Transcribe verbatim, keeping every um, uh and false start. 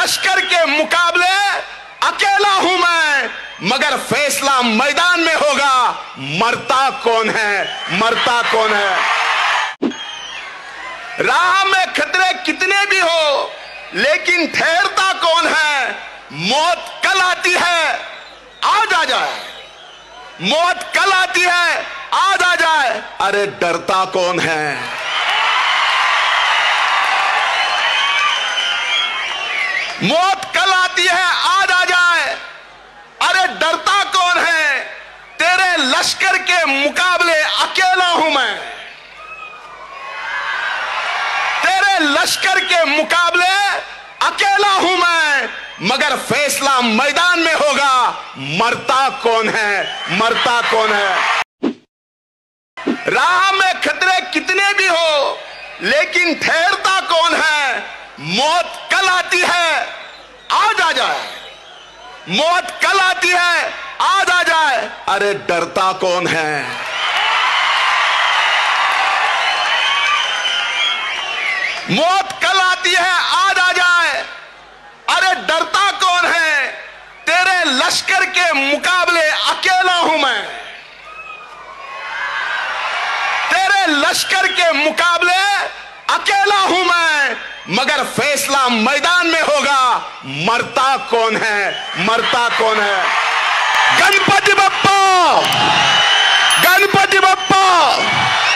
लश्कर के मुकाबले अकेला हूं मैं, मगर फैसला मैदान में होगा, मरता कौन है, मरता कौन है। राह में खतरे कितने भी हो, लेकिन ठहरता कौन है। मौत कल आती है, आज आ जाए। मौत कल आती है, आज आ जाए। अरे डरता कौन है। मौत कल आती है, आज आ जाए। अरे डरता कौन है। तेरे लश्कर के मुकाबले अकेला हूं मैं। तेरे लश्कर के मुकाबले अकेला हूं मैं, मगर फैसला मैदान में होगा, मरता कौन है, मरता कौन है। राह में खतरे कितने भी हो, लेकिन ठहरता कौन है। मौत कल आती है, आज आ जाए। मौत कल आती है, आज आ जाए। अरे डरता कौन है। मौत कल आती है, आज आ जाए। अरे डरता कौन है। तेरे लश्कर के मुकाबले अकेला हूं मैं। तेरे लश्कर के मुकाबले अकेला हूं मैं, मगर फैसला मैदान में होगा, मरता कौन है, मरता कौन है। गणपति बप्पा, गणपति बप्पा।